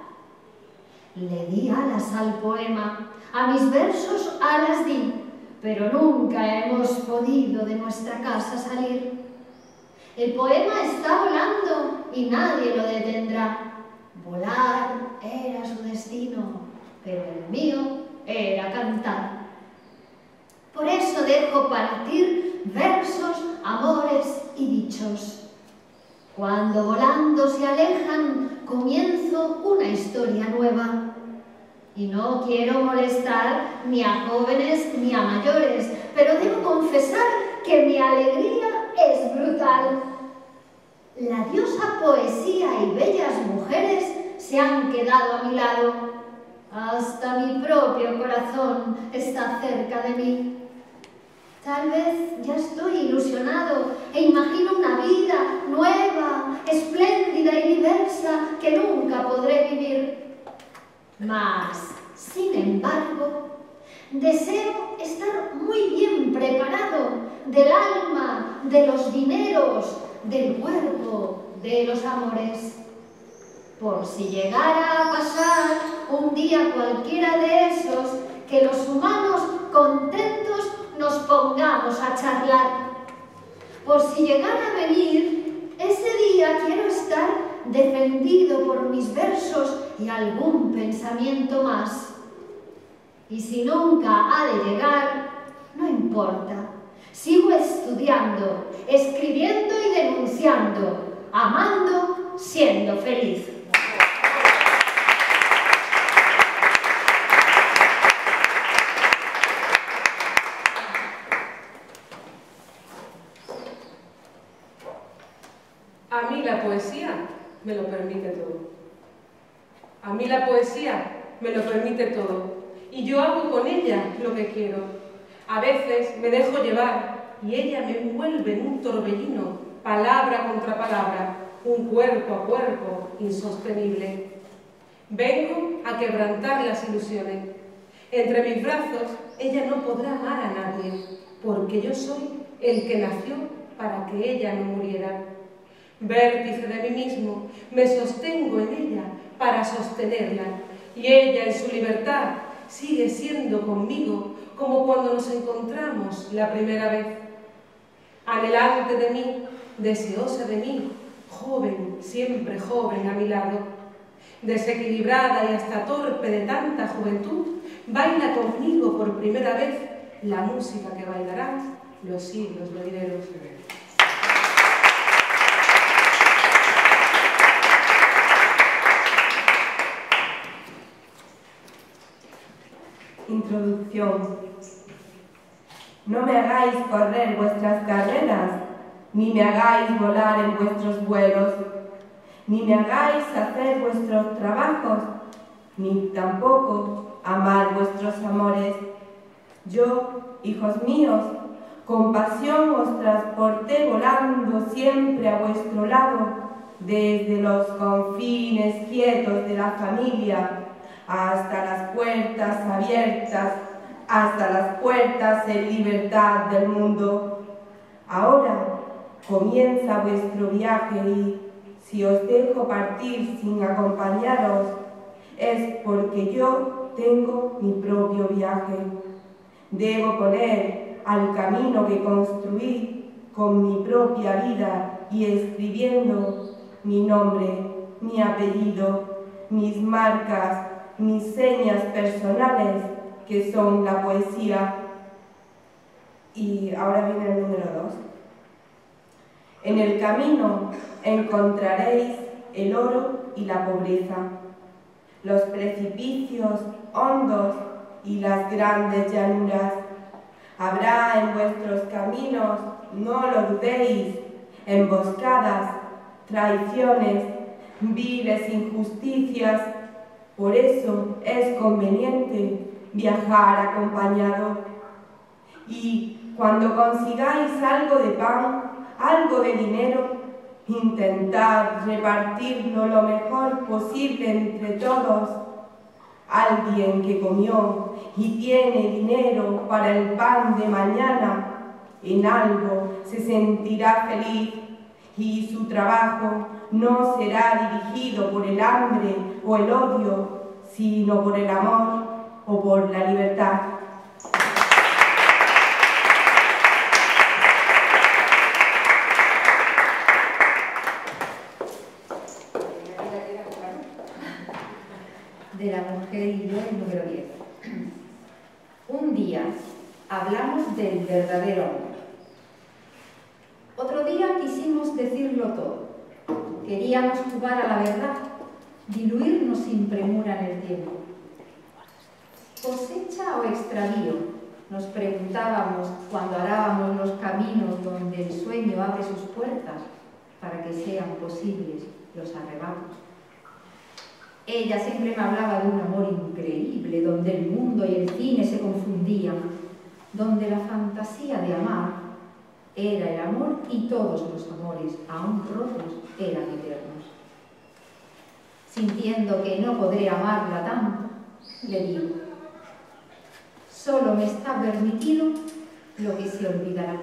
Le di alas al poema, a mis versos alas di, pero nunca hemos podido de nuestra casa salir. El poema está volando y nadie lo detendrá. Volar era su destino, pero el mío era cantar. Por eso dejo partir versos, amores y dichos. Cuando volando se alejan, comienzo una historia nueva. Y no quiero molestar ni a jóvenes ni a mayores, pero debo confesar que mi alegría es brutal. La diosa poesía y bellas mujeres se han quedado a mi lado. Hasta mi propio corazón está cerca de mí. Tal vez ya estoy ilusionado e imagino una vida nueva, espléndida y diversa que nunca podré vivir. Mas, sin embargo, deseo estar muy bien preparado del alma, de los dineros, del cuerpo, de los amores. Por si llegara a pasar un día cualquiera de esos, que los humanos contentos nos pongamos a charlar. Por si llegara a venir, ese día quiero estar defendido por mis versos y algún pensamiento más. Y si nunca ha de llegar, no importa. Sigo estudiando, escribiendo y denunciando, amando, siendo feliz. A mí la poesía me lo permite todo. A mí la poesía me lo permite todo. Y yo hago con ella lo que quiero. A veces me dejo llevar y ella me envuelve en un torbellino, palabra contra palabra, un cuerpo a cuerpo insostenible. Vengo a quebrantar las ilusiones. Entre mis brazos ella no podrá amar a nadie, porque yo soy el que nació para que ella no muriera. Vértice de mí mismo, me sostengo en ella para sostenerla, y ella en su libertad sigue siendo conmigo como cuando nos encontramos la primera vez. Anhelante de mí, deseosa de mí, joven, siempre joven a mi lado. Desequilibrada y hasta torpe de tanta juventud, baila conmigo por primera vez la música que bailarán los siglos venideros. Introducción. No me hagáis correr vuestras carreras, ni me hagáis volar en vuestros vuelos, ni me hagáis hacer vuestros trabajos, ni tampoco amar vuestros amores. Yo, hijos míos, con pasión os transporté volando siempre a vuestro lado, desde los confines quietos de la familia hasta las puertas abiertas, hasta las puertas en libertad del mundo. Ahora comienza vuestro viaje y, si os dejo partir sin acompañaros, es porque yo tengo mi propio viaje. Debo poner al camino que construí con mi propia vida y escribiendo mi nombre, mi apellido, mis marcas, mis señas personales, que son la poesía. Y ahora viene el número dos. En el camino encontraréis el oro y la pobreza, los precipicios hondos y las grandes llanuras. Habrá en vuestros caminos, no lo dudéis, emboscadas, traiciones, viles injusticias. Por eso es conveniente viajar acompañado. Y cuando consigáis algo de pan, algo de dinero, intentad repartirlo lo mejor posible entre todos. Alguien que comió y tiene dinero para el pan de mañana, en algo se sentirá feliz, y su trabajo no será dirigido por el hambre o el odio, sino por el amor o por la libertad. De la mujer y yo, el número diez. Un día hablamos del verdadero amor. Otro día quisimos decirlo todo. Queríamos jugar a la verdad, diluirnos sin premura en el tiempo. ¿Cosecha o extravío? Nos preguntábamos cuando arábamos los caminos donde el sueño abre sus puertas para que sean posibles los arrebatos. Ella siempre me hablaba de un amor increíble, donde el mundo y el cine se confundían, donde la fantasía de amar era el amor y todos los amores, aún rotos, eran eternos. Sintiendo que no podré amarla tanto, le digo, solo me está permitido lo que se olvidará.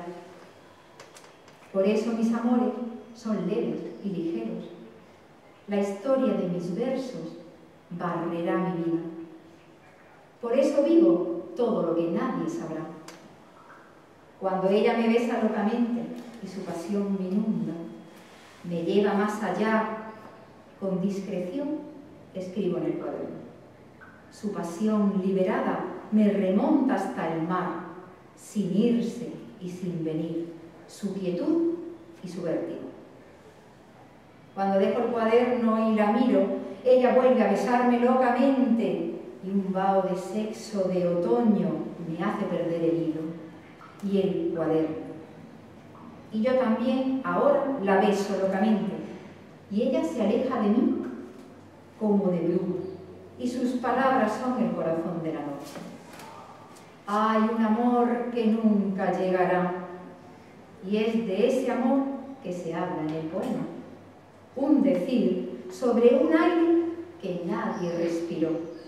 Por eso mis amores son leves y ligeros. La historia de mis versos barrerá mi vida. Por eso vivo todo lo que nadie sabrá. Cuando ella me besa locamente y su pasión me inunda, me lleva más allá, con discreción escribo en el cuaderno. Su pasión liberada me remonta hasta el mar, sin irse y sin venir, su quietud y su vértigo. Cuando dejo el cuaderno y la miro, ella vuelve a besarme locamente y un vaho de sexo de otoño me hace perder el hilo y el cuaderno. Y yo también ahora la beso locamente y ella se aleja de mí como de bruma y sus palabras son el corazón de la noche. Hay un amor que nunca llegará y es de ese amor que se habla en el poema. Un decir sobre un aire que nadie respiró,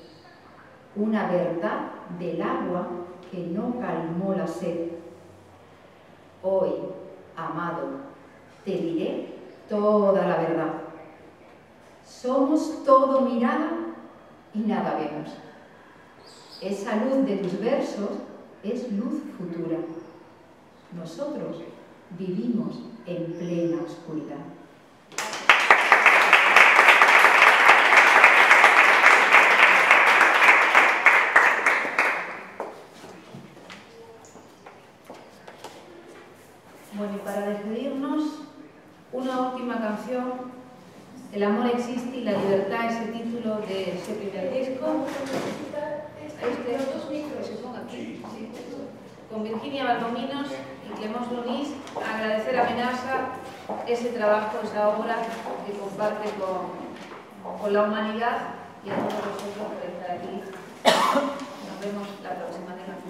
una verdad del agua que no calmó la sed. Hoy, amado, te diré toda la verdad. Somos todo mirada y nada vemos. Esa luz de tus versos es luz futura. Nosotros vivimos en plena oscuridad. Bueno, y para despedirnos, una última canción, El amor existe y la libertad, ese título de ese primer disco. Este, que se ponga aquí, sí, con Virginia Valdominos y Clemons Lunís, agradecer a Menasa ese trabajo, esa obra que comparte con, con la humanidad y a todos vosotros por estar aquí. Nos vemos la próxima de la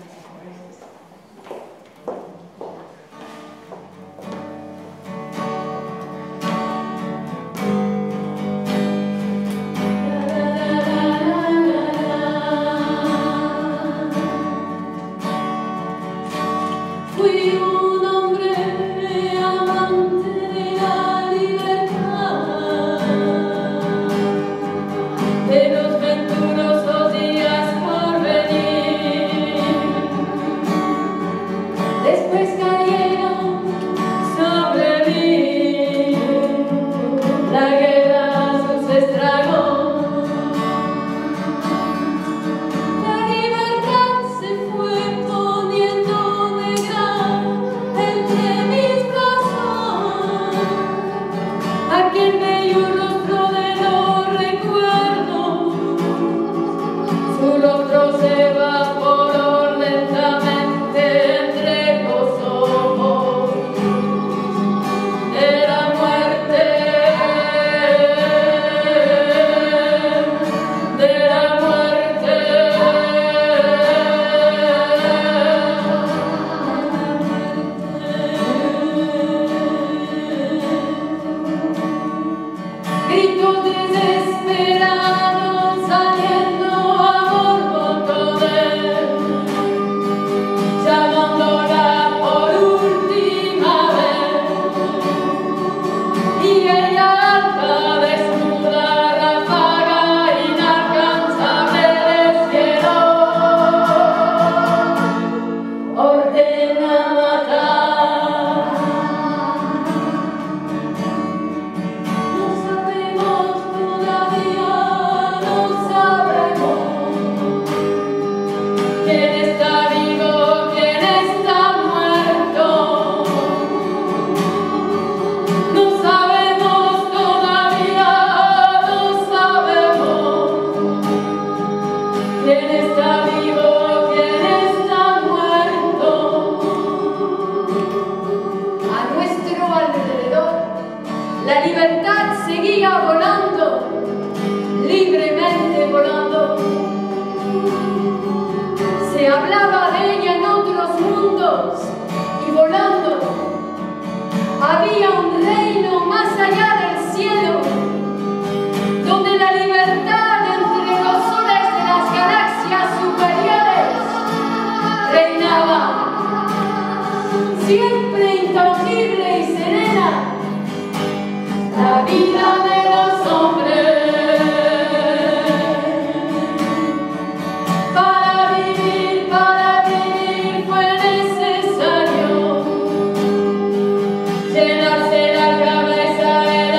Llenarse la cabeza de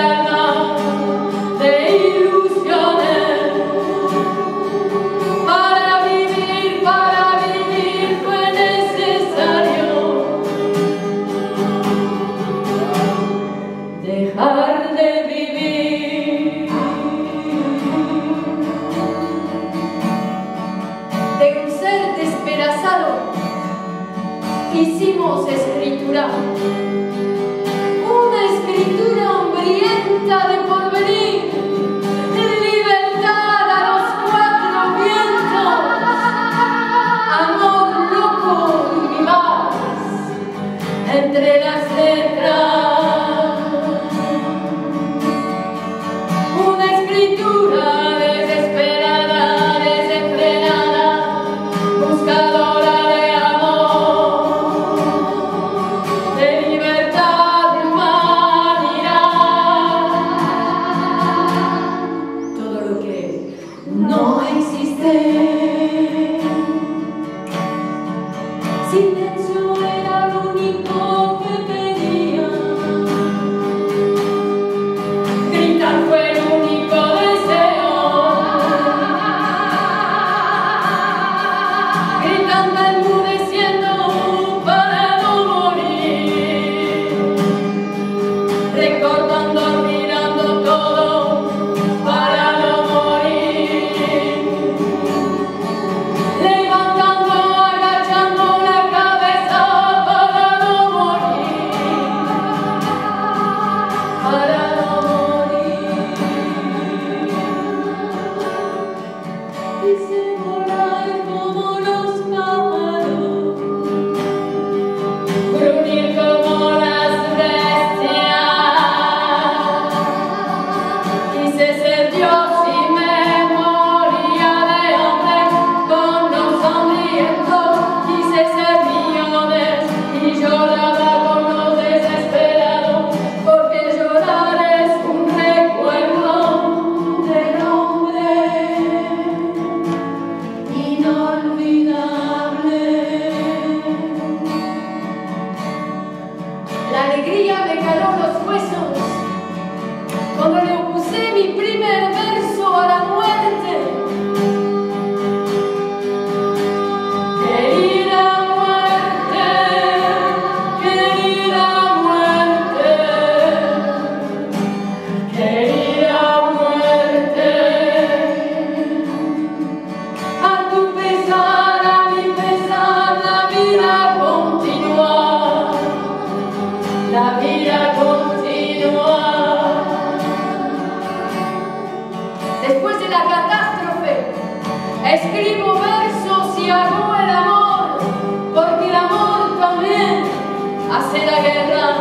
triste. Silencio era lo único que pedía. Gritar fue el único deseo. Gritando, enmudeciendo para no morir. Recordando, olvidando todo para no morir. Levantando, agachando la cabeza para no morir. Para no morir. Quise volar como los pájaros, gruñir como las bestias. Quise ser Dios y me moría de hambre con los hambrientos. Quise ser millones y lloraba con los desesperados, porque llorar es un recuerdo del hombre inolvidable. La alegría me caló los huesos cuando le opuse mi primer verso a la muerte. Querida muerte, querida muerte, querida muerte. A tu pesar, a mi pesar, la vida continúa, la vida continúa. Después de la catástrofe, escribo versos y hago el amor, porque el amor también hace la guerra.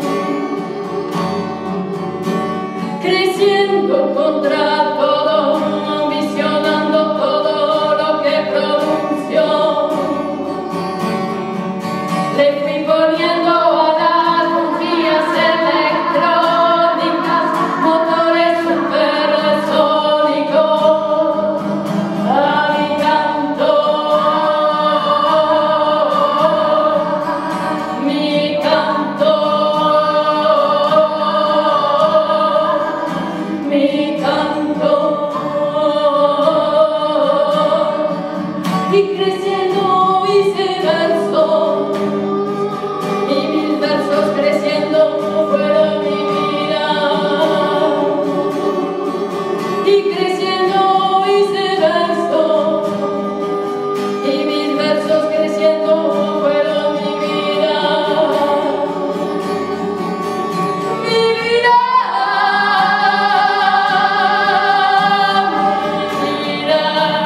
Creciendo contra todo, visionando todo lo que pronunció. Le fui poniendo a las bujías electrónicas motores supersónicos a mi canto, mi canto, mi canto. Y creciendo hice verso, y mis versos creciendo fueron mi vida. Y creciendo hice verso, y mis versos creciendo fueron mi vida. Mi vida, mi vida,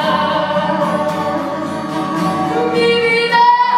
mi vida.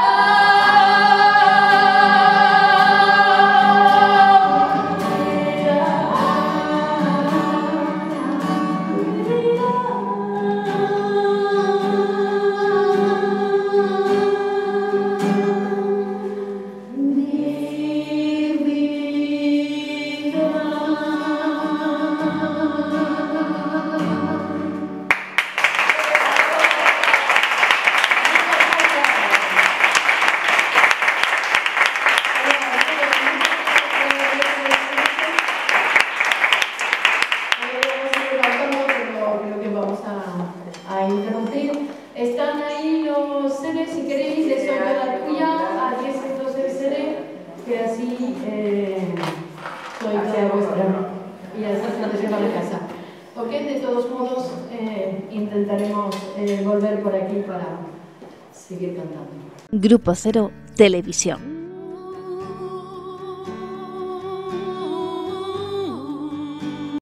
Creo que vamos a, a interrumpir. Están ahí los C Ds, si queréis, de Soy Toda Tuya, a diez euros el C D, que así eh, soy toda vuestra. Y así no te lleva a casa. Ok, de todos modos, eh, intentaremos eh, volver por aquí para seguir cantando. Grupo Cero Televisión.